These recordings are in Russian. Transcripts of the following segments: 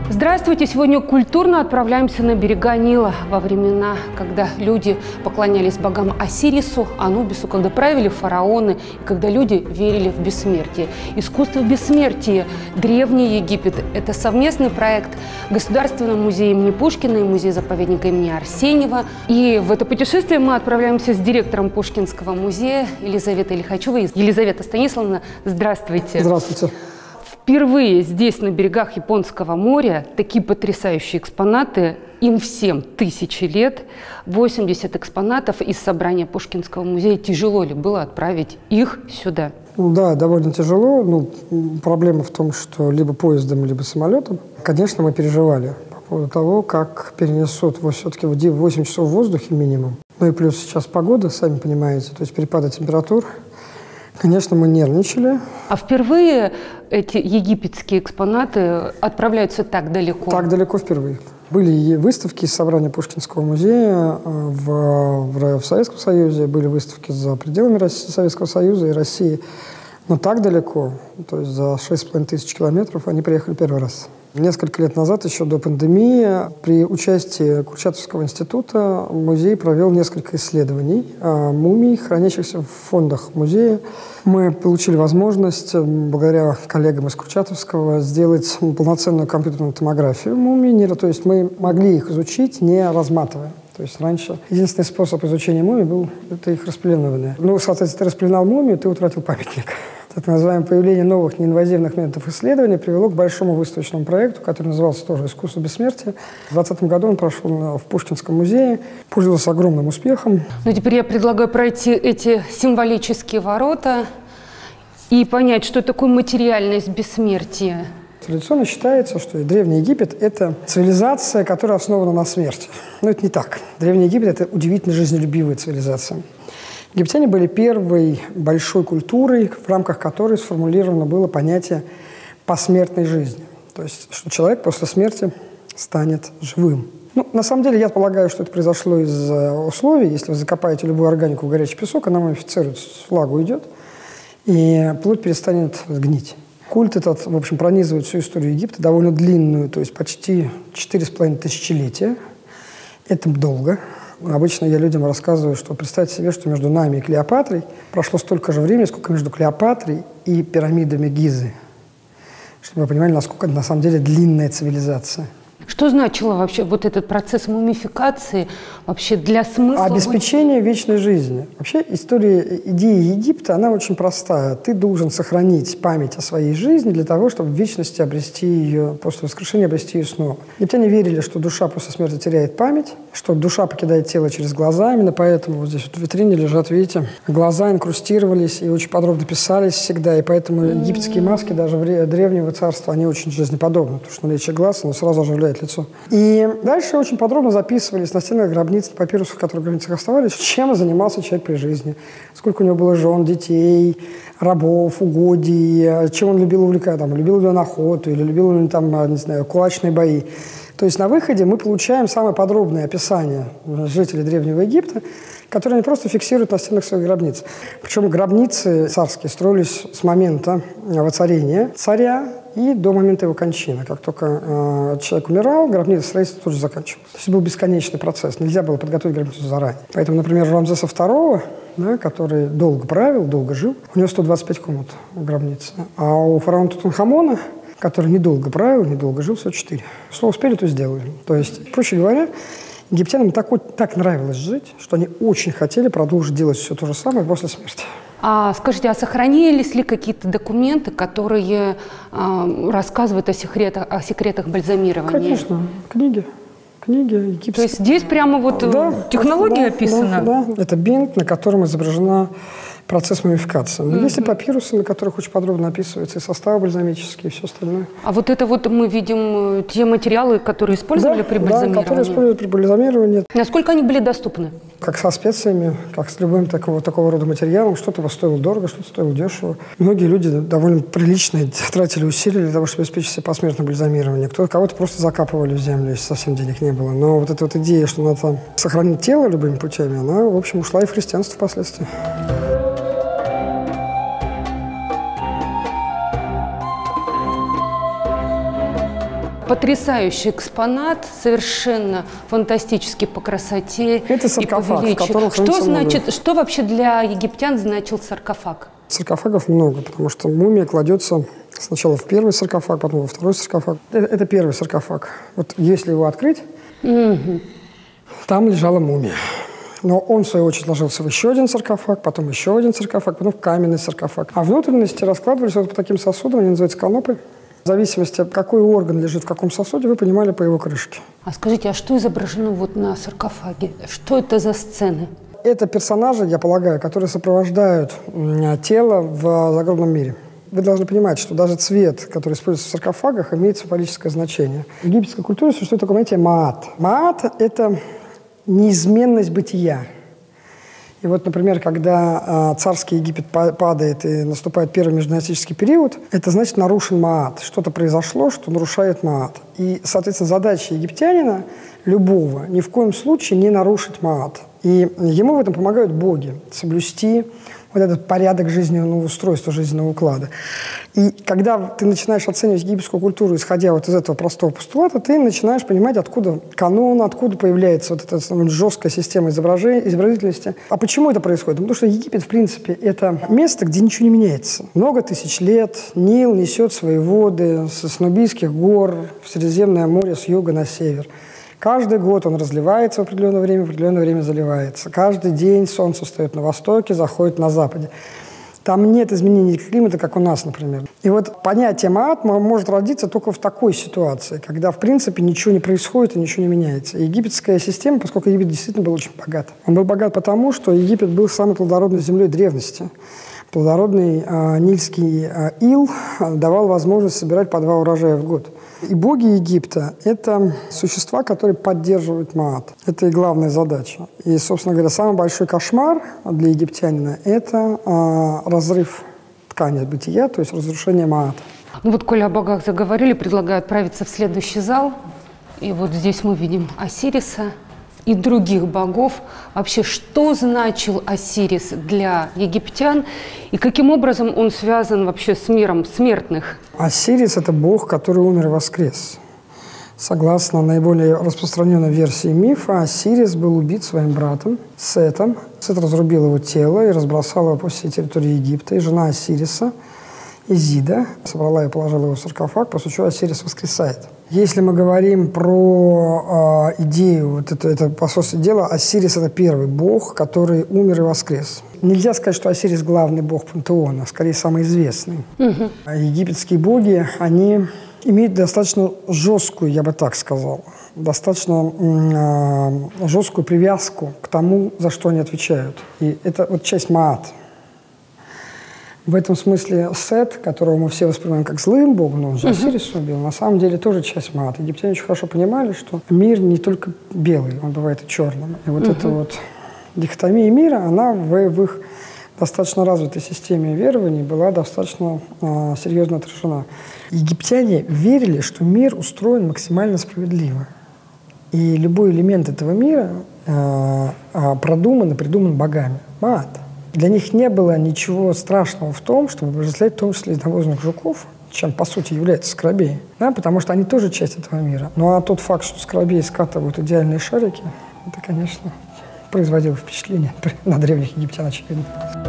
Здравствуйте! Сегодня культурно отправляемся на берега Нила во времена, когда люди поклонялись богам Осирису, Анубису, когда правили фараоны, и когда люди верили в бессмертие. Искусство бессмертия. Древний Египет. Это совместный проект Государственного музея имени Пушкина и музея-заповедника имени Арсеньева. И в это путешествие мы отправляемся с директором Пушкинского музея Елизаветой Лихачевой. Елизавета Станиславовна, здравствуйте! Здравствуйте! Впервые здесь, на берегах Японского моря, такие потрясающие экспонаты. Им всем тысячи лет. 80 экспонатов из собрания Пушкинского музея. Тяжело ли было отправить их сюда? Да, довольно тяжело. Проблема в том, что либо поездом, либо самолетом. Конечно, мы переживали по поводу того, как перенесут все-таки 8 часов в воздухе минимум. Ну и плюс сейчас погода, сами понимаете, то есть перепады температур. Конечно, мы нервничали. А впервые эти египетские экспонаты отправляются так далеко? Так далеко впервые. Были выставки из собрания Пушкинского музея в Советском Союзе, были выставки за пределами Советского Союза и России. Но так далеко, то есть за 6500 километров, они приехали первый раз. Несколько лет назад, еще до пандемии, при участии Курчатовского института музей провел несколько исследований мумий, хранящихся в фондах музея. Мы получили возможность, благодаря коллегам из Курчатовского, сделать полноценную компьютерную томографию мумий. То есть мы могли их изучить, не разматывая. То есть раньше единственный способ изучения мумий был это их распеленывание. Соответственно, ты распеленал мумию, ты утратил памятник. Так называемое появление новых неинвазивных методов исследования привело к большому выставочному проекту, который назывался тоже «Искусство бессмертия». В 2020 году он прошел в Пушкинском музее, пользовался огромным успехом. Теперь я предлагаю пройти эти символические ворота и понять, что такое материальность бессмертия. Традиционно считается, что Древний Египет – это цивилизация, которая основана на смерти. Но это не так. Древний Египет – это удивительно жизнелюбивая цивилизация. Египтяне были первой большой культурой, в рамках которой сформулировано было понятие посмертной жизни. То есть, что человек после смерти станет живым. На самом деле, я полагаю, что это произошло из условий. Если вы закопаете любую органику в горячий песок, она мумифицируется, влагу уйдет, и плоть перестанет гнить. Культ этот, в общем, пронизывает всю историю Египта, довольно длинную, то есть почти 4,5 тысячелетия. Это долго. Обычно я людям рассказываю, что представьте себе, что между нами и Клеопатрой прошло столько же времени, сколько между Клеопатрой и пирамидами Гизы. Чтобы вы понимали, насколько это на самом деле длинная цивилизация. Что значило вообще вот этот процесс мумификации вообще для смысла? Обеспечение вечной жизни. Вообще идея Египта, она очень простая. Ты должен сохранить память о своей жизни для того, чтобы в вечности обрести ее, после воскрешения обрести ее снова. Египтяне верили, что душа после смерти теряет память, что душа покидает тело через глаза. Именно поэтому вот здесь вот в витрине лежат, видите, глаза инкрустировались и очень подробно писались всегда. И поэтому египетские маски даже древнего царства, они очень жизнеподобны. Потому что наличие глаз, оно сразу оживляет лицо. И дальше очень подробно записывались на стенах гробниц, на папирусах, которые в гробницах оставались, чем занимался человек при жизни, сколько у него было жен, детей, рабов, угодий, чем он любил увлекаться, любил ли он охоту, или любил ли он, кулачные бои. То есть на выходе мы получаем самое подробное описание жителей Древнего Египта, которые они просто фиксируют на стенах своих гробниц. Причем гробницы царские строились с момента воцарения царя и до момента его кончины. Как только человек умирал, гробница строительство тут же заканчивалось. То есть это был бесконечный процесс. Нельзя было подготовить гробницу заранее. Поэтому, например, Рамзеса II, который долго правил, долго жил, у него 125 комнат в гробнице. А у фараона Тутанхамона, который недолго правил, недолго жил, всего 4. Что успели, то сделали. То есть, проще говоря, египтянам так нравилось жить, что они очень хотели продолжить делать все то же самое после смерти. Скажите, сохранились ли какие-то документы, которые рассказывают о секретах бальзамирования? Конечно, книги египетские. То есть здесь прямо технология описана? Да. Это бинт, на котором изображена процесс мумификации. Но есть и папирусы, на которых очень подробно описывается и составы бальзамические, и все остальное. А вот это мы видим те материалы, которые использовали при бальзамировании? Да, которые использовали при бальзамировании. Насколько они были доступны? Как со специями, как с любым такого рода материалом. Что-то стоило дорого, что-то стоило дешево. Многие люди довольно прилично тратили усилия для того, чтобы обеспечить себе посмертное бальзамирование. Кого-то просто закапывали в землю, если совсем денег не было. Но вот эта идея, что надо сохранить тело любыми путями, она, в общем, ушла и в христианство впоследствии. потрясающий экспонат, совершенно фантастический по красоте. Это саркофаг, в котором что вообще для египтян значил саркофаг? Саркофагов много, потому что мумия кладется сначала в первый саркофаг, потом во второй саркофаг. Это первый саркофаг. Вот если его открыть, там лежала мумия. Но он, в свою очередь, ложился в еще один саркофаг, потом еще один саркофаг, потом в каменный саркофаг. А внутренности раскладывались вот по таким сосудам, они называются канопы. В зависимости, какой орган лежит в каком сосуде, вы понимали по его крышке. А скажите, а что изображено вот на саркофаге? Что это за сцены? Это персонажи, я полагаю, которые сопровождают тело в загробном мире. Вы должны понимать, что даже цвет, который используется в саркофагах, имеет символическое значение. В египетской культуре существует такое понятие маат. Маат – это неизменность бытия. И вот, например, когда царский Египет падает и наступает первый междинастический период, это значит нарушен маат. Что-то произошло, что нарушает маат. И, соответственно, задача египтянина, любого, ни в коем случае не нарушить маат. И ему в этом помогают боги, соблюсти вот этот порядок жизненного устройства, жизненного уклада. И когда ты начинаешь оценивать египетскую культуру, исходя вот из этого простого постулата, ты начинаешь понимать, откуда канон, откуда появляется вот эта жесткая система изобразительности. А почему это происходит? Потому что Египет, в принципе, это место, где ничего не меняется. Много тысяч лет Нил несет свои воды с Нубийских гор в Средиземное море с юга на север. Каждый год он разливается в определенное время заливается. Каждый день солнце встает на востоке, заходит на западе. Там нет изменений климата, как у нас, например. И вот понятие маат может родиться только в такой ситуации, когда, в принципе, ничего не происходит и ничего не меняется. И египетская система, поскольку Египет действительно был очень богат. Он был богат потому, что Египет был самой плодородной землей древности. Плодородный нильский ил давал возможность собирать по 2 урожая в год. И боги Египта – это существа, которые поддерживают маат. Это и главная задача. И, собственно говоря, самый большой кошмар для египтянина – это разрыв ткани бытия, то есть разрушение маата. Ну вот, коли о богах заговорили, предлагаю отправиться в следующий зал. И вот здесь мы видим Осириса и других богов. Вообще, что значил Осирис для египтян и каким образом он связан вообще с миром смертных? Осирис – это бог, который умер и воскрес. Согласно наиболее распространенной версии мифа, Осирис был убит своим братом Сетом. Сет разрубил его тело и разбросал его по всей территории Египта. И жена Осириса, Изида, собрала и положила его в саркофаг, после чего Осирис воскресает. Если мы говорим про идею, вот это по сути дела, Осирис – это первый бог, который умер и воскрес. Нельзя сказать, что Осирис – главный бог пантеона, скорее, самый известный. Египетские боги, они имеют достаточно жесткую, я бы так сказал, достаточно жесткую привязку к тому, за что они отвечают. И это вот часть маат. В этом смысле Сет, которого мы все воспринимаем как злым богом, но он же Осирис убил, на самом деле тоже часть маат. Египтяне очень хорошо понимали, что мир не только белый, он бывает и черным. И вот эта вот дихотомия мира, она в их достаточно развитой системе верований была достаточно серьезно отражена. Египтяне верили, что мир устроен максимально справедливо. И любой элемент этого мира продуман и придуман богами. Маат. Для них не было ничего страшного в том, чтобы обожествлять в том числе навозных жуков, чем по сути является скоробей, да, потому что они тоже часть этого мира. Ну а тот факт, что скоробей скатывают идеальные шарики, это, конечно, производило впечатление на древних египтян, очевидно.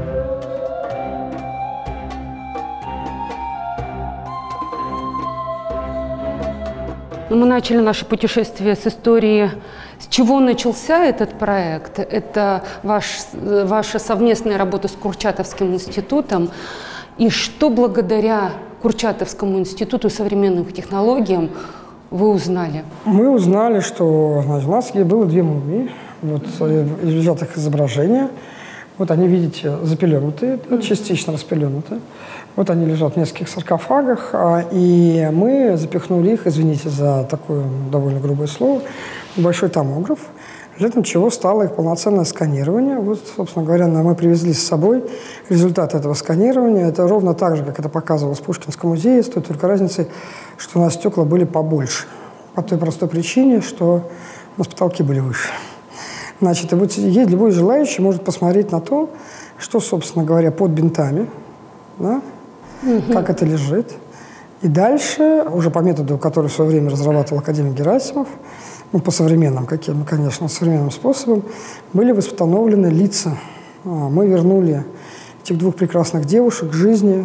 Мы начали наше путешествие с истории, с чего начался этот проект. Это ваша совместная работа с Курчатовским институтом. И что благодаря Курчатовскому институту современным технологиям вы узнали? Мы узнали, что у нас было 2 мумии. Вот лежат их изображения. Вот они, видите, запеленутые, частично распеленутые. Вот они лежат в нескольких саркофагах, и мы запихнули их, извините за такое довольно грубое слово, в большой томограф, результатом чего стало их полноценное сканирование. Вот, собственно говоря, мы привезли с собой результат этого сканирования. Это ровно так же, как это показывалось в Пушкинском музее, с той только разницей, что у нас стекла были побольше. По той простой причине, что у нас потолки были выше. Значит, и вот есть любой желающий может посмотреть на то, что, собственно говоря, под бинтами, да, как это лежит. И дальше, уже по методу, который в свое время разрабатывал академик Герасимов, ну, по современным, конечно, современным способом, были восстановлены лица. Мы вернули этих двух прекрасных девушек к жизни.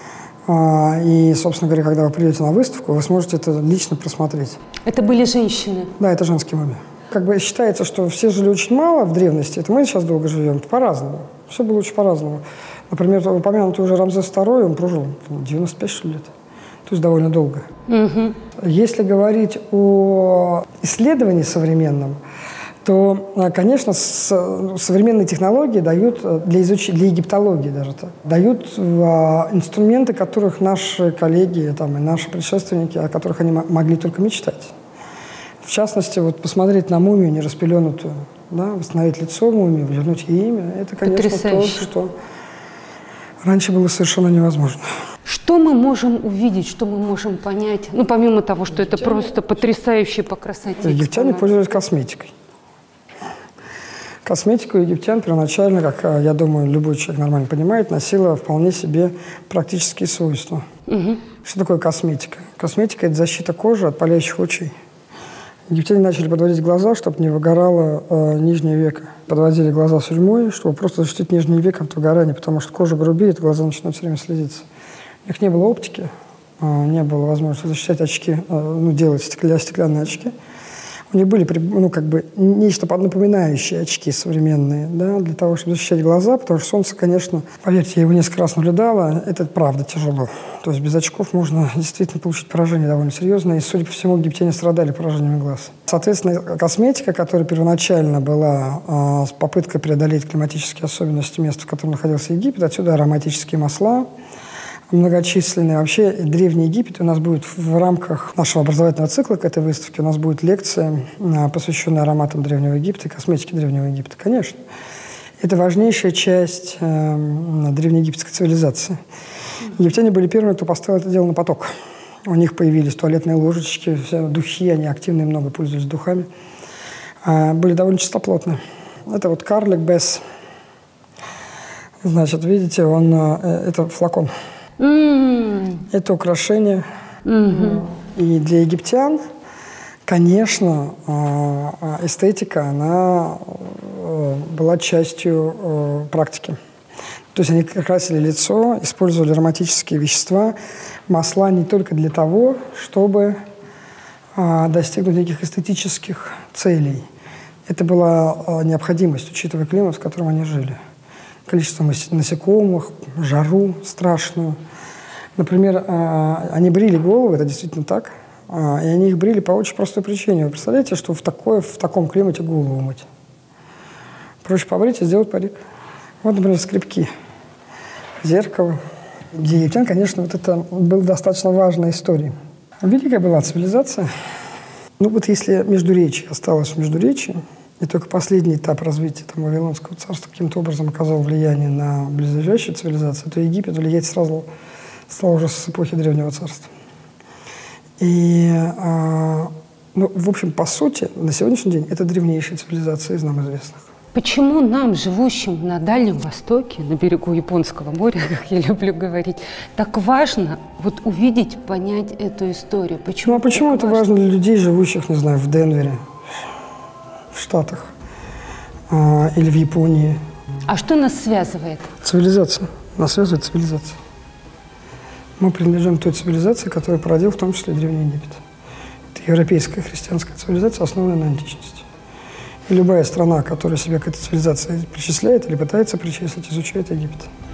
И, собственно говоря, когда вы придете на выставку, вы сможете это лично просмотреть. Это были женщины? Да, это женские мумии. Как бы считается, что все жили очень мало в древности, это мы сейчас долго живем, по-разному. Все было очень по-разному. Например, упомянутый уже Рамзес II, он прожил 95 что ли, лет. То есть довольно долго. Угу. Если говорить о исследовании современном, то, конечно, современные технологии дают, для египтологии даже, дают инструменты, которых наши коллеги там, и наши предшественники, о которых они могли только мечтать. В частности, вот посмотреть на мумию нераспеленутую, да, восстановить лицо мумии, вернуть ей имя, это, конечно, то, что раньше было совершенно невозможно. Что мы можем увидеть, что мы можем понять? Ну, помимо того, что это просто потрясающе по красоте. Египтяне пользовались косметикой. Косметика у египтян первоначально, как, я думаю, любой человек нормально понимает, носила вполне себе практические свойства. Угу. Что такое косметика? Косметика – это защита кожи от палящих лучей. Египтяне начали подводить глаза, чтобы не выгорало нижнее веко. Подводили глаза сурьмой, чтобы просто защитить нижнее веко от выгорания, потому что кожа грубеет, глаза начинают все время слезиться. У них не было оптики, не было возможности защищать очки, делать стеклянные очки. У них были, нечто напоминающее очки современные, да, для того, чтобы защищать глаза, потому что солнце, конечно, поверьте, я его несколько раз наблюдала, это правда тяжело. То есть без очков можно действительно получить поражение довольно серьезное, и, судя по всему, египтяне страдали поражениями глаз. Соответственно, косметика, которая первоначально была с попыткой преодолеть климатические особенности места, в котором находился Египет, отсюда ароматические масла, многочисленные. Вообще, Древний Египет у нас будет в рамках нашего образовательного цикла к этой выставке, у нас будет лекция, посвященная ароматам Древнего Египта и косметике Древнего Египта. Конечно. Это важнейшая часть древнеегипетской цивилизации. Египтяне были первыми, кто поставил это дело на поток. У них появились туалетные ложечки, духи, они активно и много пользовались духами. Были довольно чистоплотные. Это вот карлик Бесс. Значит, видите, это флакон. Это украшение. И для египтян, конечно, эстетика, она была частью практики. То есть они красили лицо, использовали ароматические вещества, масла не только для того, чтобы достигнуть неких эстетических целей. Это была необходимость, учитывая климат, в котором они жили. Количество насекомых, жару страшную. Например, они брили головы, это действительно так, и они их брили по очень простой причине. Вы представляете, что в таком климате голову мыть? Проще побрить и сделать парик. Вот, например, скребки, зеркало. Для египтян, конечно, вот это была достаточно важная история. Великая была цивилизация. Ну вот если Междуречье осталось в Междуречье, и только последний этап развития Вавилонского царства каким-то образом оказал влияние на близлежащие цивилизации, то Египет влиять сразу стал уже с эпохи Древнего царства. И, в общем, по сути, на сегодняшний день это древнейшая цивилизация из нам известных. Почему нам, живущим на Дальнем Востоке, на берегу Японского моря, как я люблю говорить, так важно вот увидеть, понять эту историю? Почему почему это важно для людей, живущих, не знаю, в Денвере, в Штатах или в Японии? А что нас связывает? Цивилизация. Нас связывает цивилизация. Мы принадлежим той цивилизации, которую породил в том числе Древний Египет. Это европейская христианская цивилизация, основанная на античности. И любая страна, которая себя к этой цивилизации причисляет или пытается причислить, изучает Египет.